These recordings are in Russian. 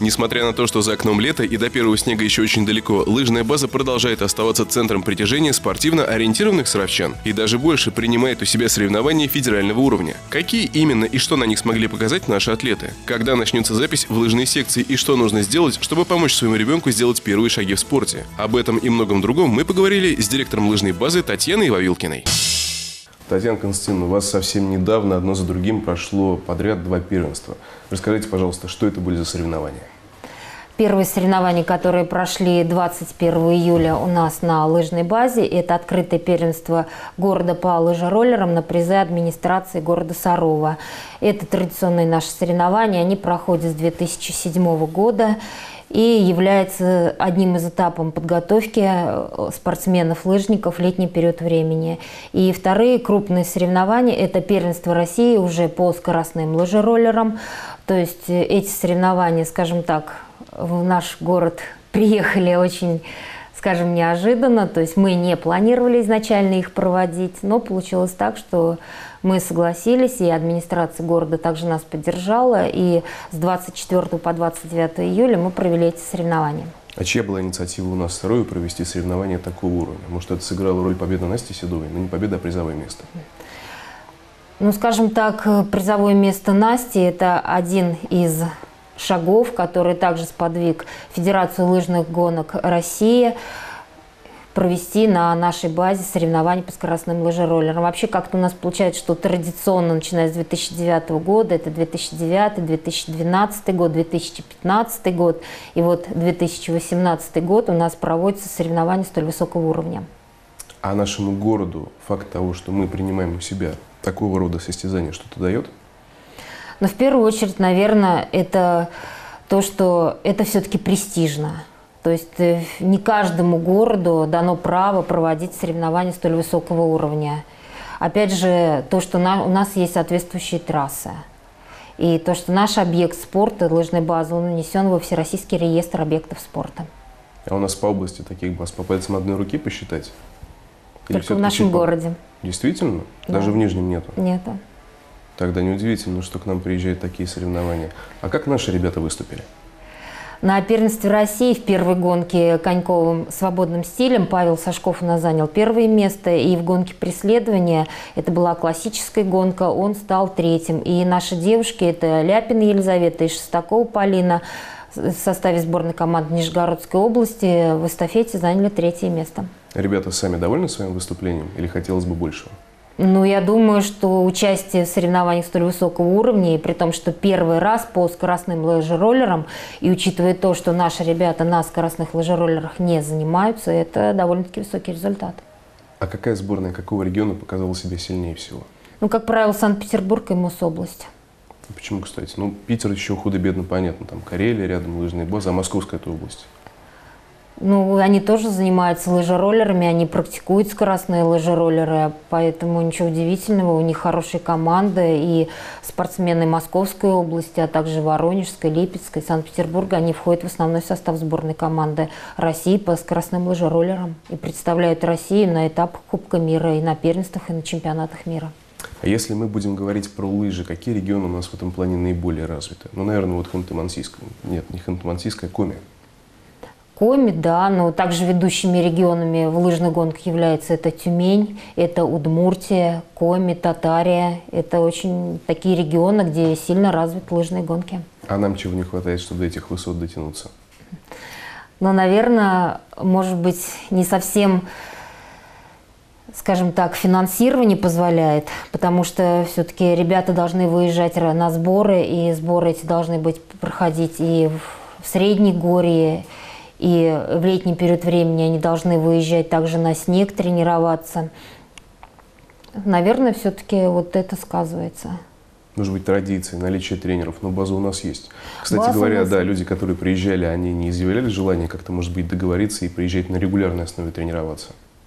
Несмотря на то, что за окном лето и до первого снега еще очень далеко, лыжная база продолжает оставаться центром притяжения спортивно ориентированных саровчан и даже больше принимает у себя соревнования федерального уровня. Какие именно и что на них смогли показать наши атлеты? Когда начнется запись в лыжные секции и что нужно сделать, чтобы помочь своему ребенку сделать первые шаги в спорте? Об этом и многом другом мы поговорили с директором лыжной базы Татьяной Вавилкиной. Татьяна Константиновна, у вас совсем недавно одно за другим прошло подряд 2 первенства. Расскажите, пожалуйста, что это были за соревнования? Первые соревнования, которые прошли 21 июля у нас на лыжной базе, это открытое первенство города по лыжероллерам на призы администрации города Сарова. Это традиционные наши соревнования, они проходят с 2007 года и являются одним из этапов подготовки спортсменов-лыжников в летний период времени. И вторые крупные соревнования – это первенство России уже по скоростным лыжероллерам. То есть эти соревнования, скажем так, в наш город приехали очень, скажем, неожиданно. То есть мы не планировали изначально их проводить, но получилось так, что мы согласились, и администрация города также нас поддержала. И с 24 по 29 июля мы провели эти соревнования. А чья была инициатива у нас в Сарове провести соревнования такого уровня? Может, это сыграло роль победы Насти Седовой? Но не победа, а призовое место. Ну, скажем так, призовое место Насти – это один из шагов, который также сподвиг Федерацию лыжных гонок России провести на нашей базе соревнования по скоростным лыжероллерам. Вообще как-то у нас получается, что традиционно, начиная с 2009 года, это 2009, 2012 год, 2015 год и вот 2018 год у нас проводятся соревнования столь высокого уровня. А нашему городу факт того, что мы принимаем у себя такого рода состязания, что-то дает? Но в первую очередь, наверное, это то, что это все-таки престижно. То есть не каждому городу дано право проводить соревнования столь высокого уровня. Опять же, то, что у нас есть соответствующие трассы. И то, что наш объект спорта, лыжная база, он внесен во Всероссийский реестр объектов спорта. А у нас по области таких баз по пальцам одной руки посчитать? Только в нашем городе. Действительно? Да. Даже в Нижнем нету? Нету. Тогда неудивительно, что к нам приезжают такие соревнования. А как наши ребята выступили? На первенстве России в первой гонке коньковым свободным стилем Павел Сашков у нас занял первое место. И в гонке преследования, это была классическая гонка, он стал третьим. И наши девушки, это Ляпина Елизавета и Шестакова Полина, в составе сборной команды Нижегородской области в эстафете заняли третье место. Ребята сами довольны своим выступлением или хотелось бы большего? Ну, я думаю, что участие в соревнованиях столь высокого уровня, и при том, что первый раз по скоростным лыжероллерам, и учитывая то, что наши ребята на скоростных лыжероллерах не занимаются, это довольно-таки высокий результат. А какая сборная какого региона показала себя сильнее всего? Ну, как правило, Санкт-Петербург и Мособласть. Почему, кстати? Ну, Питер еще худо-бедно понятно, там Карелия рядом, лыжные базы, а Московская это область? Ну, они тоже занимаются лыжероллерами, они практикуют скоростные лыжероллеры, поэтому ничего удивительного, у них хорошие команды, и спортсмены Московской области, а также Воронежской, Липецкой, Санкт-Петербурга, они входят в основной состав сборной команды России по скоростным лыжероллерам и представляют Россию на этапах Кубка мира, и на первенствах, и на чемпионатах мира. А если мы будем говорить про лыжи, какие регионы у нас в этом плане наиболее развиты? Ну, наверное, вот Ханты-Мансийская. Нет, не Ханты-Мансийская, а Коми. Коми, да, но также ведущими регионами в лыжных гонках являются это Тюмень, это Удмуртия, Коми, Татария. Это очень такие регионы, где сильно развиты лыжные гонки. А нам чего не хватает, чтобы до этих высот дотянуться? Ну, наверное, может быть, не совсем, скажем так, финансирование позволяет, потому что все-таки ребята должны выезжать на сборы, и сборы эти должны проходить и в Среднегорье, и в летний период времени они должны выезжать также на снег, тренироваться. Наверное, все-таки вот это сказывается. Может быть, традиции, наличие тренеров, но база у нас есть. Кстати говоря, да, люди, которые приезжали, они не изъявляли желание как-то, может быть, договориться и приезжать на регулярной основе тренироваться?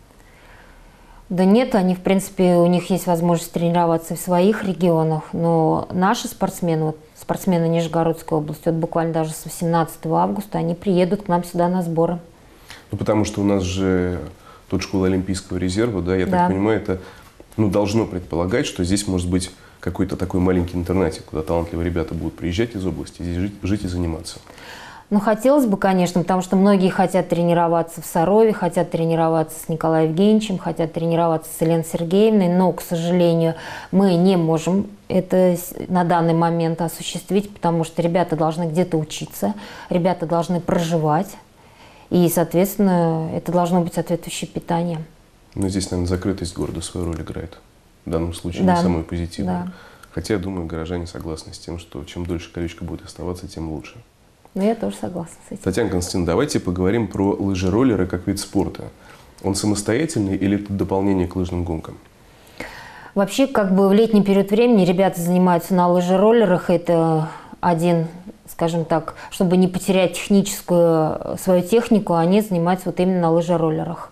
Да нет, они, в принципе, у них есть возможность тренироваться в своих регионах, но наши спортсмены, вот, спортсмены Нижегородской области, вот буквально даже с 18 августа, они приедут к нам сюда на сборы. Ну, потому что у нас же тут школа Олимпийского резерва, да, я так понимаю, это должно предполагать, что здесь может быть какой-то такой маленький интернатик, куда талантливые ребята будут приезжать из области, здесь жить и заниматься. Ну, хотелось бы, конечно, потому что многие хотят тренироваться в Сарове, хотят тренироваться с Николаем Евгеньевичем, хотят тренироваться с Еленой Сергеевной, но, к сожалению, мы не можем это на данный момент осуществить, потому что ребята должны где-то учиться, ребята должны проживать, и, соответственно, это должно быть соответствующее питание. Но здесь, наверное, закрытость города свою роль играет. В данном случае не самой позитивной. Да. Хотя, я думаю, горожане согласны с тем, что чем дольше колючка будет оставаться, тем лучше. Но я тоже согласна с этим. Татьяна Константиновна, давайте поговорим про лыжероллеры как вид спорта. Он самостоятельный или это дополнение к лыжным гонкам? Вообще, как бы в летний период времени ребята занимаются на лыжероллерах. Это один, скажем так, чтобы не потерять техническую свою технику, они занимаются вот именно на лыжероллерах.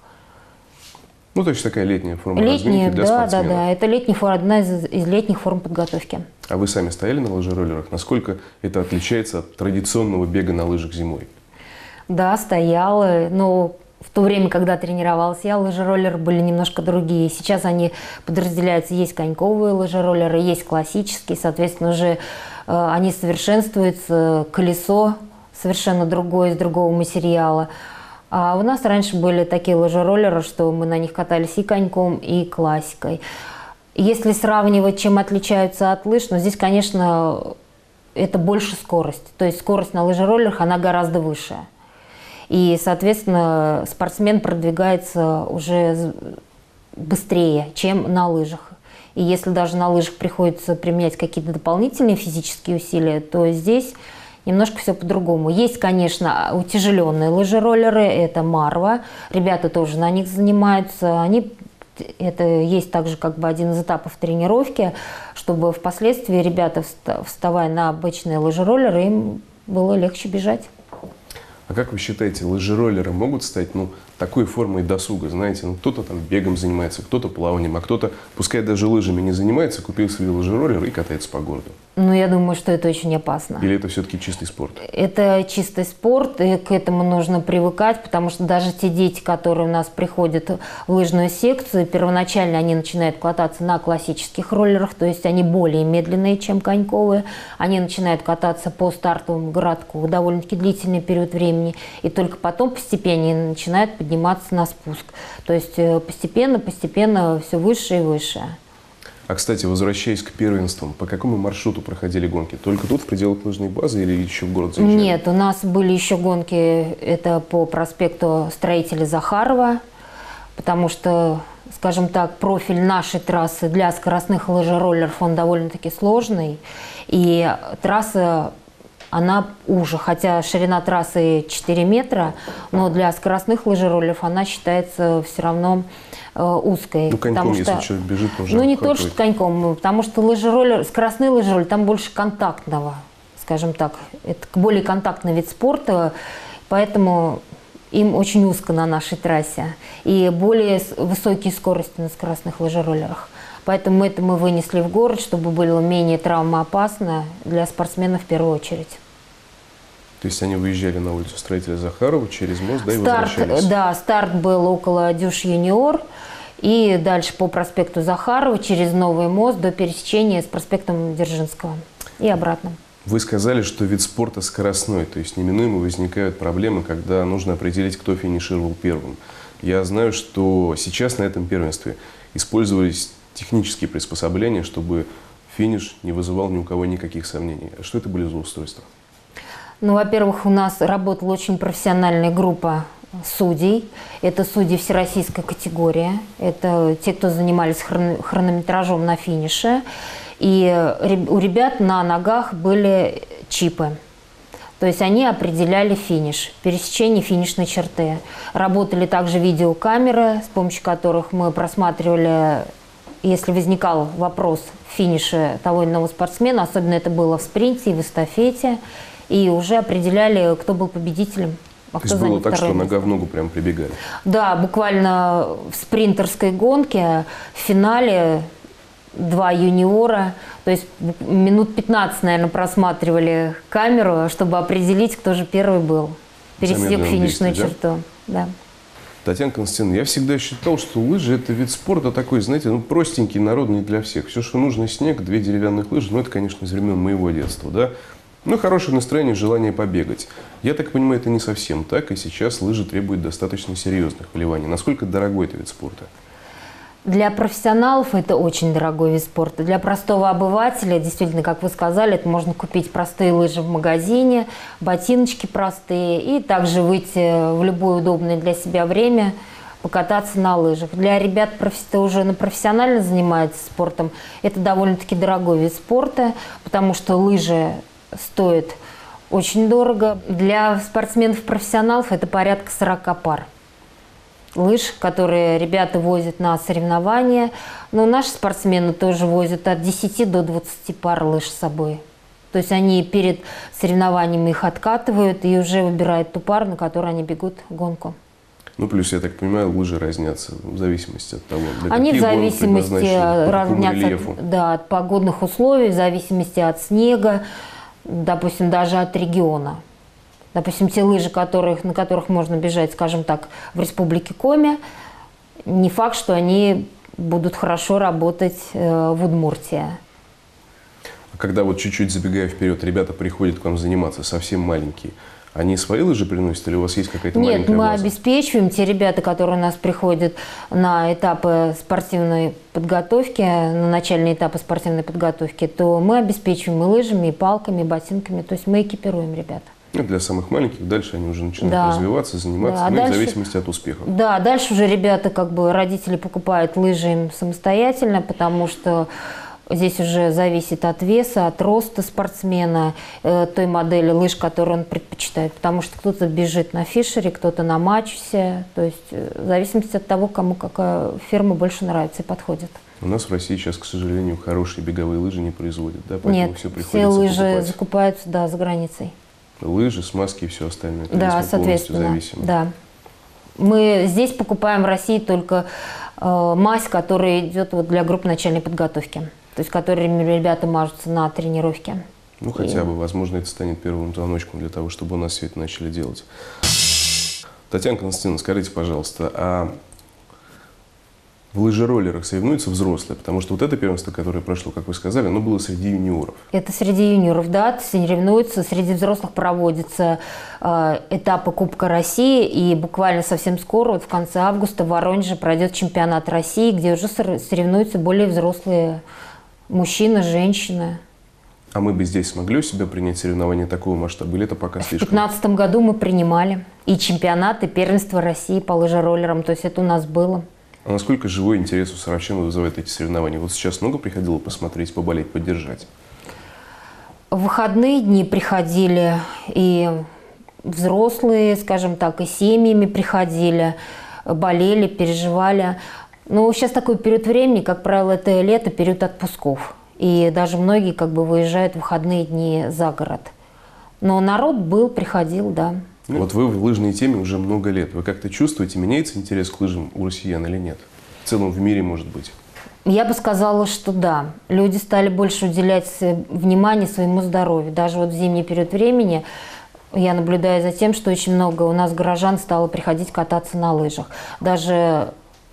Ну, то есть такая летняя форма разминки для спортсменов. Да. Это одна из летних форм подготовки. А вы сами стояли на лыжероллерах? Насколько это отличается от традиционного бега на лыжах зимой? Да, стояла. Но в то время, когда тренировалась я, лыжероллеры были немножко другие. Сейчас они подразделяются. Есть коньковые лыжероллеры, есть классические. Соответственно, уже они совершенствуются. Колесо совершенно другое, из другого материала. А у нас раньше были такие лыжероллеры, что мы на них катались и коньком, и классикой. Если сравнивать, чем отличаются от лыж, но здесь, конечно, это больше скорость. То есть скорость на лыжероллерах, она гораздо выше. И, соответственно, спортсмен продвигается уже быстрее, чем на лыжах. И если даже на лыжах приходится применять какие-то дополнительные физические усилия, то здесь немножко все по-другому. Есть, конечно, утяжеленные лыжероллеры, это Марва. Ребята тоже на них занимаются. Это есть также как бы один из этапов тренировки, чтобы впоследствии ребята, вставая на обычные лыжероллеры, им было легче бежать. А как вы считаете, лыжероллеры могут стать такой формой досуга? Знаете, кто-то там бегом занимается, кто-то плаванием, а кто-то, пускай даже лыжами не занимается, купил себе лыжероллер и катается по городу. Ну, я думаю, что это очень опасно. Или это все-таки чистый спорт? Это чистый спорт, и к этому нужно привыкать, потому что даже те дети, которые у нас приходят в лыжную секцию, первоначально они начинают кататься на классических роллерах, то есть они более медленные, чем коньковые. Они начинают кататься по стартовому городку довольно-таки длительный период времени, и только потом постепенно начинают подниматься на спуск. То есть постепенно все выше и выше. А, кстати, возвращаясь к первенствам, по какому маршруту проходили гонки? Только тут, в пределах лыжной базы, или еще в город заезжали? Нет, у нас были еще гонки, это по проспекту Строителя Захарова, потому что, скажем так, профиль нашей трассы для скоростных лыжероллеров, он довольно-таки сложный, и трасса, она уже, хотя ширина трассы 4 метра, но для скоростных лыжероллеров она считается все равно узкой. Ну, коньком, если человек бежит, уже. Ну, не то, что коньком, потому что лыжероллер, скоростные лыжероллеры, там больше контактного, скажем так. Это более контактный вид спорта, поэтому им очень узко на нашей трассе. И более высокие скорости на скоростных лыжероллерах. Поэтому это мы вынесли в город, чтобы было менее травмоопасно для спортсменов в первую очередь. То есть они выезжали на улицу Строителя Захарова через мост, да, и возвращались? Да, старт был около Дюш Юниор, и дальше по проспекту Захарова через Новый мост до пересечения с проспектом Дзержинского и обратно. Вы сказали, что вид спорта скоростной, то есть неминуемо возникают проблемы, когда нужно определить, кто финишировал первым. Я знаю, что сейчас на этом первенстве использовались технические приспособления, чтобы финиш не вызывал ни у кого никаких сомнений. А что это были за устройства? Ну, во-первых, у нас работала очень профессиональная группа судей. Это судьи всероссийской категории. Это те, кто занимались хронометражом на финише. И у ребят на ногах были чипы. То есть они определяли финиш, пересечение финишной черты. Работали также видеокамеры, с помощью которых мы просматривали, если возникал вопрос финиша того или иного спортсмена, особенно это было в спринте и в эстафете, и уже определяли, кто был победителем. То есть было так, что нога в ногу прям прибегали? Да, буквально в спринтерской гонке, в финале 2 юниора, то есть минут 15, наверное, просматривали камеру, чтобы определить, кто же первый был, пересек финишную черту. Да? Татьяна Константиновна, я всегда считал, что лыжи – это вид спорта такой, знаете, простенький, народный для всех. Все, что нужно – снег, 2 деревянных лыжи, ну, это, конечно, из времен моего детства, да. Ну, хорошее настроение, желание побегать. Я так понимаю, это не совсем так, и сейчас лыжи требуют достаточно серьезных вливаний. Насколько дорогой этот вид спорта? Для профессионалов это очень дорогой вид спорта. Для простого обывателя, действительно, как вы сказали, это можно купить простые лыжи в магазине, ботиночки простые, и также выйти в любое удобное для себя время, покататься на лыжах. Для ребят, кто уже профессионально занимается спортом, это довольно-таки дорогой вид спорта, потому что лыжи стоят очень дорого. Для спортсменов-профессионалов это порядка 40 пар лыж, которые ребята возят на соревнования. Но наши спортсмены тоже возят от 10 до 20 пар лыж с собой. То есть они перед соревнованиями их откатывают и уже выбирают ту пару, на которой они бегут гонку. Ну, плюс, я так понимаю, лыжи разнятся в зависимости от того, для они в каких гонок зависимости предназначены, по какому рельефу. от погодных условий, в зависимости от снега, допустим, даже от региона. Допустим, те лыжи, на которых можно бежать, скажем так, в республике Коми, не факт, что они будут хорошо работать в Удмуртии. А когда вот чуть-чуть забегая вперед, ребята приходят к вам заниматься, совсем маленькие, они свои лыжи приносят или у вас есть какая-то маленькая база? Нет, мы обеспечиваем те ребята, которые у нас приходят на этапы спортивной подготовки, на начальные этапы спортивной подготовки, то мы обеспечиваем и лыжами, и палками, и ботинками, то есть мы экипируем ребят. Ну, для самых маленьких дальше они уже начинают развиваться, заниматься, ну, дальше, в зависимости от успеха. Да, дальше уже ребята, родители покупают лыжи им самостоятельно, потому что здесь уже зависит от веса, от роста спортсмена, той модели лыж, которую он предпочитает. Потому что кто-то бежит на фишере, кто-то на матчусе. То есть в зависимости от того, кому какая фирма больше нравится и подходит. У нас в России сейчас, к сожалению, хорошие беговые лыжи не производят, да? Поэтому Нет, все лыжи закупаются, да, за границей. Лыжи, смазки и все остальное. Да, соответственно. Да. Мы здесь покупаем в России только мазь, которая идет для групп начальной подготовки. То есть, которыми ребята мажутся на тренировке. Ну, хотя бы, возможно, это станет первым звоночком для того, чтобы у нас все это начали делать. Татьяна Константиновна, скажите, пожалуйста, а в лыжероллерах соревнуются взрослые? Потому что вот это первенство, которое прошло, как вы сказали, оно было среди юниоров. Это среди юниоров, да, соревнуются. Среди взрослых проводятся этапы Кубка России. И буквально совсем скоро, вот в конце августа, в Воронеже пройдет чемпионат России, где уже соревнуются более взрослые мужчины, женщины. А мы бы здесь смогли у себя принять соревнования такого масштаба? Или это пока слишком? В 2015 году мы принимали и чемпионат, и первенство России по лыжероллерам. То есть это у нас было. А насколько живой интерес у саровчан вызывают эти соревнования? Вот сейчас много приходило посмотреть, поболеть, поддержать? В выходные дни приходили и взрослые, скажем так, и семьями приходили, болели, переживали. Но сейчас такой период времени, как правило, это лето, период отпусков. И даже многие выезжают в выходные дни за город. Но народ приходил, да. Вот вы в лыжной теме уже много лет. Вы как-то чувствуете, меняется интерес к лыжам у россиян или нет? В целом в мире, может быть? Я бы сказала, что да. Люди стали больше уделять внимание своему здоровью. Даже вот в зимний период времени я наблюдаю за тем, что очень много у нас горожан стало приходить кататься на лыжах. Даже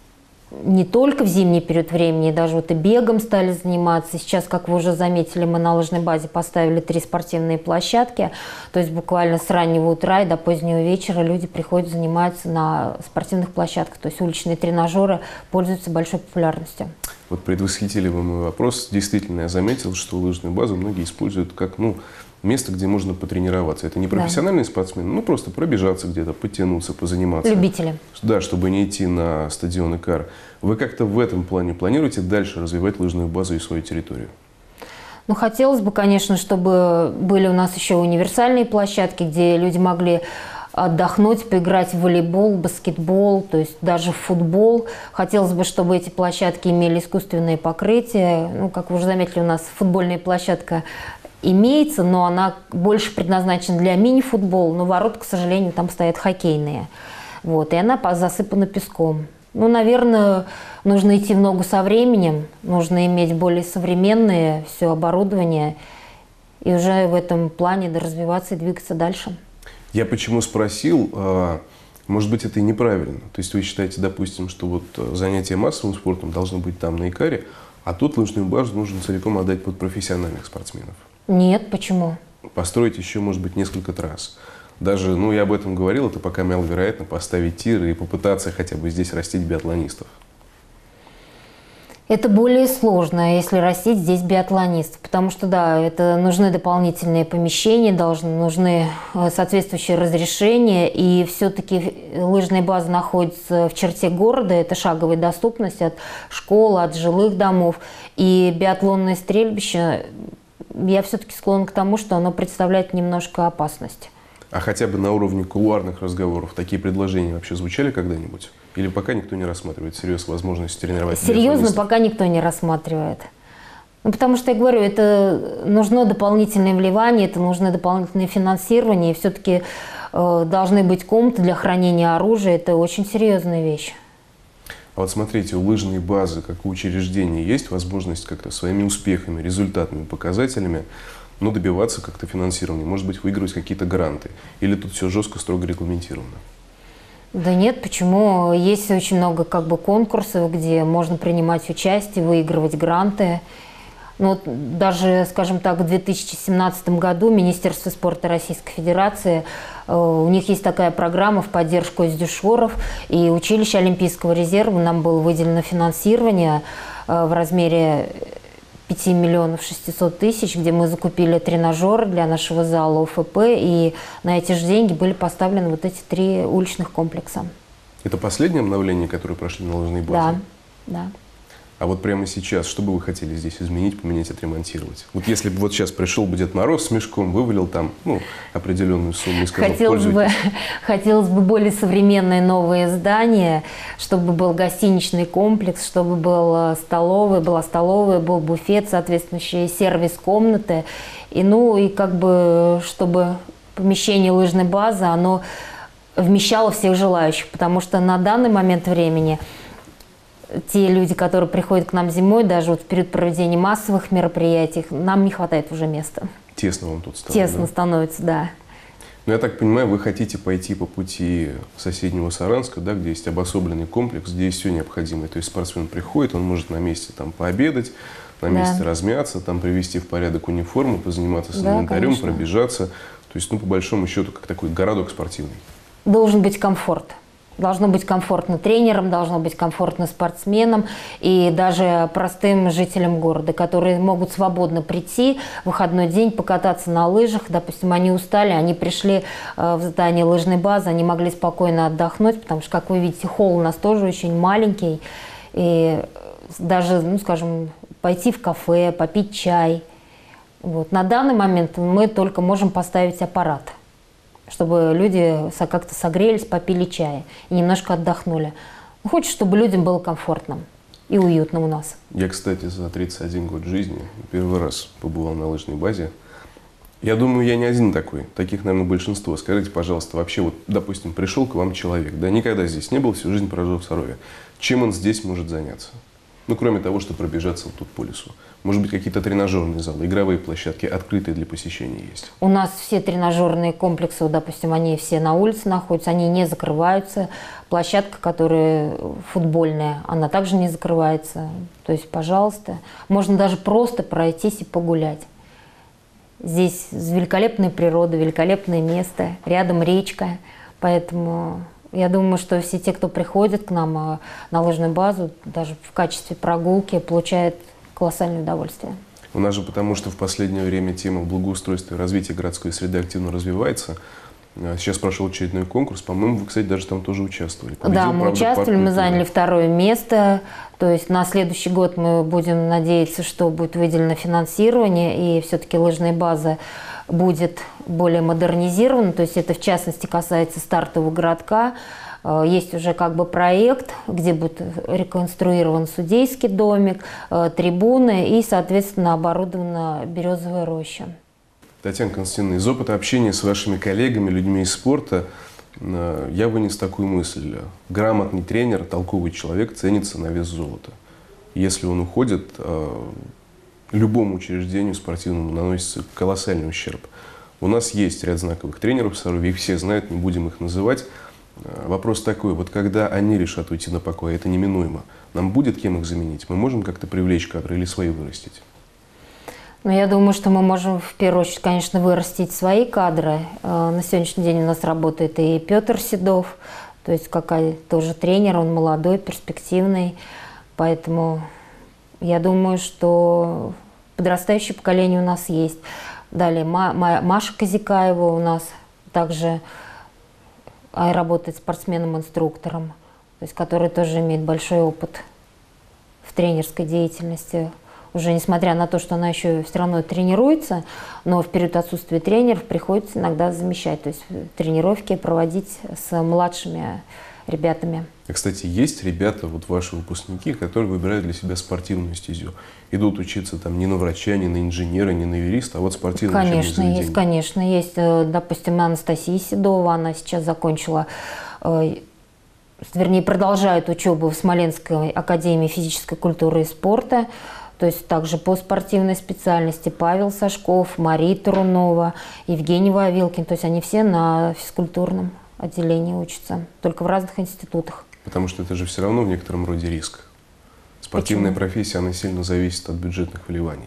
не только в зимний период времени, даже вот и бегом стали заниматься. Сейчас, как вы уже заметили, мы на лыжной базе поставили 3 спортивные площадки. То есть буквально с раннего утра и до позднего вечера люди приходят, занимаются на спортивных площадках. То есть уличные тренажеры пользуются большой популярностью. Вот предвосхитили вы мой вопрос. Действительно, я заметил, что лыжную базу многие используют как место, где можно потренироваться. Это не профессиональные спортсмены, просто пробежаться где-то, подтянуться, позаниматься. Любители. Да, чтобы не идти на стадион ИКАР. Вы как-то в этом плане планируете дальше развивать лыжную базу и свою территорию? Хотелось бы, конечно, чтобы были у нас еще универсальные площадки, где люди могли отдохнуть, поиграть в волейбол, баскетбол, то есть даже в футбол. Хотелось бы, чтобы эти площадки имели искусственное покрытие. Как вы уже заметили, у нас футбольная площадка имеется, но она больше предназначена для мини-футбола, но ворота, к сожалению, там стоят хоккейные. И она засыпана песком. Наверное, нужно идти в ногу со временем, нужно иметь более современное все оборудование и уже в этом плане развиваться и двигаться дальше. Я почему спросил, может быть, это и неправильно. То есть вы считаете, допустим, что занятия массовым спортом должны быть там на ИКАРе, а тут лыжную базу нужно целиком отдать под профессиональных спортсменов? Нет, почему? построить еще, может быть, несколько трасс. Даже, ну, я об этом говорил, это пока маловероятно поставить тиры и попытаться хотя бы здесь растить биатлонистов. Это более сложно, если растить здесь биатлонистов, потому что, да, это нужны дополнительные помещения, нужны соответствующие разрешения, и все-таки лыжная база находится в черте города, это шаговая доступность от школы, от жилых домов, и биатлонное стрельбище, я все-таки склонна к тому, что оно представляет немножко опасность. А хотя бы на уровне кулуарных разговоров такие предложения вообще звучали когда-нибудь? Или пока никто не рассматривает всерьез возможность тренировать? Серьезно, пока никто не рассматривает. Ну, потому что, я говорю, это нужно дополнительное вливание, это нужно дополнительное финансирование, и все-таки должны быть комнаты для хранения оружия, это очень серьезная вещь. А вот смотрите, у лыжной базы, как у учреждения, есть возможность как-то своими успехами, результатами, показателями, ну, добиваться как-то финансирования, может быть, выигрывать какие-то гранты? Или тут все жестко, строго регламентировано? Да нет, почему? Есть очень много конкурсов, где можно принимать участие, выигрывать гранты. Ну, даже, скажем так, в 2017 году Министерство спорта Российской Федерации, у них есть такая программа в поддержку издюшоров, и училище Олимпийского резерва нам было выделено финансирование в размере 5 миллионов 600 тысяч, где мы закупили тренажеры для нашего зала ОФП, и на эти же деньги были поставлены вот эти 3 уличных комплекса. Это последнее обновление, которое прошли на лыжной базе? Да. А вот прямо сейчас, что бы вы хотели здесь изменить, поменять, отремонтировать? Вот если бы вот сейчас пришел бы Дед Мороз с мешком, вывалил там определенную сумму и сказал, Хотелось бы более современное новое здание, чтобы был гостиничный комплекс, чтобы была столовая, был буфет, соответствующие сервис-комнаты. И чтобы помещение лыжной базы, оно вмещало всех желающих, потому что на данный момент времени те люди, которые приходят к нам зимой, даже вот в период проведения массовых мероприятий, нам не хватает уже места. Тесно вам тут стало? Тесно становится, да. Ну, я так понимаю, вы хотите пойти по пути соседнего Саранска, да, где есть обособленный комплекс, где есть все необходимое. То есть спортсмен приходит, он может на месте там пообедать, на месте размяться, там привести в порядок униформу, позаниматься с инвентарем, пробежаться. То есть, по большому счету, как такой городок спортивный. Должен быть комфорт. Должно быть комфортно тренерам, должно быть комфортно спортсменам и даже простым жителям города, которые могут свободно прийти в выходной день, покататься на лыжах. Допустим, они устали, они пришли в здание лыжной базы, они могли спокойно отдохнуть, потому что, как вы видите, холл у нас тоже очень маленький. И даже, пойти в кафе, попить чай. Вот. На данный момент мы только можем поставить аппарат, чтобы люди как-то согрелись, попили чая и немножко отдохнули. Хочется, чтобы людям было комфортно и уютно у нас. Я, кстати, за 31 год жизни первый раз побывал на лыжной базе. Я думаю, я не один такой. Таких, наверное, большинство. Скажите, пожалуйста, вообще, вот, допустим, пришел к вам человек, да, никогда здесь не был, всю жизнь прожил в Сарове. Чем он здесь может заняться? Ну, кроме того, что пробежаться вот тут по лесу. Может быть, какие-то тренажерные залы, игровые площадки, открытые для посещения есть? У нас все тренажерные комплексы, допустим, они все на улице находятся, они не закрываются. Площадка, которая футбольная, она также не закрывается. То есть, пожалуйста, можно даже просто пройтись и погулять. Здесь великолепная природа, великолепное место, рядом речка, поэтому... Я думаю, что все те, кто приходит к нам на лыжную базу, даже в качестве прогулки, получают колоссальное удовольствие. У нас же потому, что в последнее время тема благоустройства и развития городской среды активно развивается. Сейчас прошел очередной конкурс. По-моему, вы, кстати, даже там тоже участвовали. Да, мы участвовали, мы заняли 2-е место. То есть на следующий год мы будем надеяться, что будет выделено финансирование, и все-таки лыжная база будет более модернизирована. То есть это, в частности, касается стартового городка. Есть уже проект, где будет реконструирован судейский домик, трибуны и, соответственно, оборудована березовая роща. Татьяна Константиновна, из опыта общения с вашими коллегами, людьми из спорта, я вынес такую мысль. Грамотный тренер, толковый человек ценится на вес золота. Если он уходит, любому учреждению спортивному наносится колоссальный ущерб. У нас есть ряд знаковых тренеров в Сарове, их все знают, не будем их называть. Вопрос такой, вот когда они решат уйти на покой, это неминуемо, нам будет кем их заменить? Мы можем как-то привлечь кадры или свои вырастить? Ну, я думаю, что мы можем в первую очередь, конечно, вырастить свои кадры. На сегодняшний день у нас работает и Петр Седов, то есть какая тоже тренер, он молодой, перспективный. Поэтому я думаю, что подрастающее поколение у нас есть. Далее Маша Казикаева у нас также работает спортсменом-инструктором, то есть который тоже имеет большой опыт в тренерской деятельности. Уже несмотря на то, что она еще все равно тренируется, но в период отсутствия тренеров приходится иногда замещать, то есть тренировки проводить с младшими ребятами. А, кстати, есть ребята, вот ваши выпускники, которые выбирают для себя спортивную стезю. Идут учиться там не на врача, не на инженера, не на юриста, а вот спортивное учебное заведение. Есть, конечно, есть. Допустим, Анастасия Седова, она сейчас закончила, вернее, продолжает учебу в Смоленской академии физической культуры и спорта. То есть также по спортивной специальности Павел Сашков, Мария Турунова, Евгений Вавилкин. То есть они все на физкультурном отделении учатся, только в разных институтах. Потому что это же все равно в некотором роде риск. Спортивная профессия, она сильно зависит от бюджетных вливаний.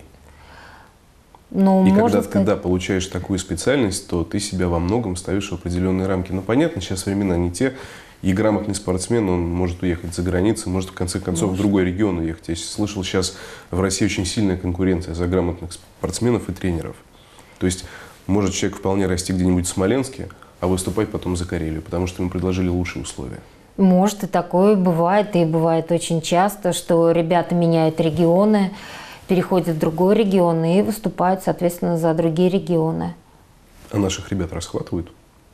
Ну, и когда ты получаешь такую специальность, то ты себя во многом ставишь в определенные рамки. Ну, понятно, сейчас времена не те. И грамотный спортсмен, он может уехать за границу, может в конце концов в другой регион уехать. Я слышал, сейчас в России очень сильная конкуренция за грамотных спортсменов и тренеров. То есть может человек вполне расти где-нибудь в Смоленске, а выступать потом за Карелию, потому что ему предложили лучшие условия. Может, и такое бывает, и бывает очень часто, что ребята меняют регионы, переходят в другой регион и выступают, соответственно, за другие регионы. А наших ребят расхватывают?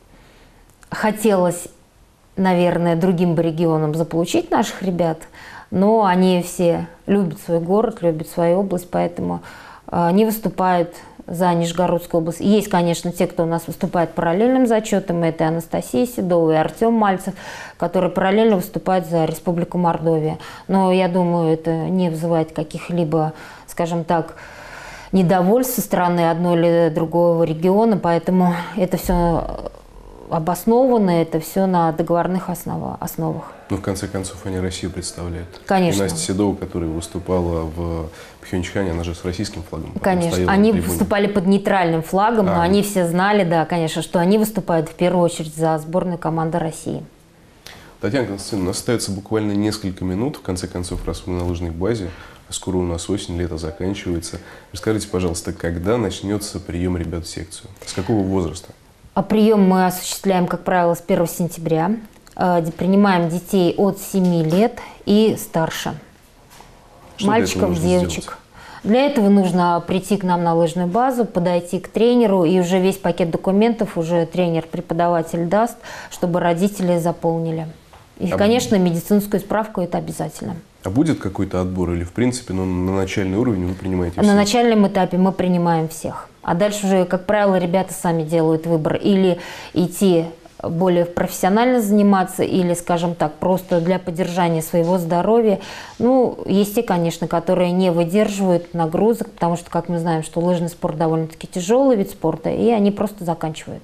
Хотелось, наверное, другим бы регионам заполучить наших ребят, но они все любят свой город, любят свою область, поэтому они выступают за Нижегородскую область. Есть, конечно, те, кто у нас выступает параллельным зачетом, это Анастасия Седова и Артем Мальцев, которые параллельно выступают за Республику Мордовия. Но я думаю, это не вызывает каких-либо, скажем так, недовольств со стороны одного или другого региона, поэтому это все обосновано, это все на договорных основах. Но в конце концов они Россию представляют. Конечно. И Настя Седова, которая выступала в Пхенчхане, она же с российским флагом. Конечно. Они выступали под нейтральным флагом, но они все знали, да, конечно, что они выступают в первую очередь за сборную команды России. Татьяна Константиновна, у нас остается буквально несколько минут. В конце концов, раз мы на лыжной базе, скоро у нас осень, лето заканчивается. Расскажите, пожалуйста, когда начнется прием ребят в секцию? С какого возраста? А прием мы осуществляем, как правило, с 1 сентября. Принимаем детей от 7 лет и старше. Что мальчиков, девочек. Для этого нужно прийти к нам на лыжную базу, подойти к тренеру, и уже весь пакет документов уже тренер-преподаватель даст, чтобы родители заполнили. И, конечно, медицинскую справку – это обязательно. А будет какой-то отбор или, в принципе, на начальный уровень вы принимаете всех? На начальном этапе мы принимаем всех. А дальше уже, как правило, ребята сами делают выбор. Или идти более профессионально заниматься, или, скажем так, просто для поддержания своего здоровья. Ну, есть те, конечно, которые не выдерживают нагрузок, потому что, как мы знаем, что лыжный спорт довольно-таки тяжелый вид спорта, и они просто заканчивают.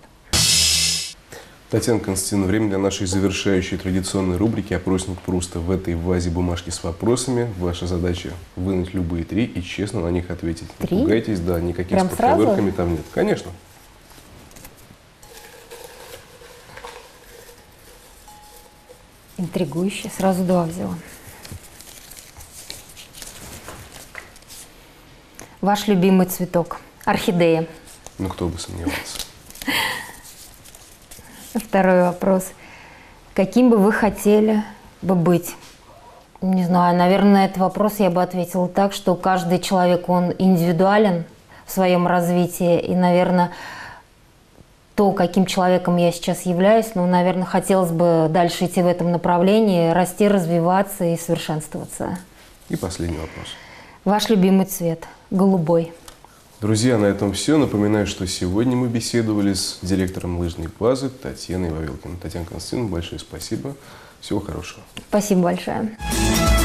Татьяна Константиновна, время для нашей завершающей традиционной рубрики «Опросник Пруста». В этой вазе бумажки с вопросами. Ваша задача – вынуть любые 3 и честно на них ответить. 3? Не пугайтесь, да, никаких Прям с подковырками там нет. Конечно. Интригующе. Сразу 2 взяла. Ваш любимый цветок? Орхидея. Ну, кто бы сомневался. Второй вопрос. Каким бы вы хотели бы быть? Не знаю, наверное, на этот вопрос я бы ответила так, что каждый человек, он индивидуален в своем развитии. И, наверное, то, каким человеком я сейчас являюсь, ну, наверное, хотелось бы дальше идти в этом направлении, расти, развиваться и совершенствоваться. И последний вопрос. Ваш любимый цвет? Голубой. Друзья, на этом все. Напоминаю, что сегодня мы беседовали с директором лыжной базы Татьяной Вавилкиной. Татьяна Константиновна, большое спасибо. Всего хорошего. Спасибо большое.